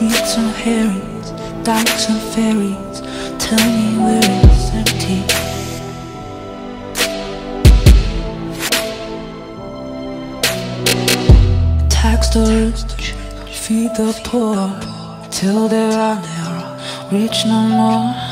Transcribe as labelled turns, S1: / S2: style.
S1: Fruits and herrings, doubts and fairies, tell me where it's empty. Tax the rich, feed the poor, till there are never rich no more.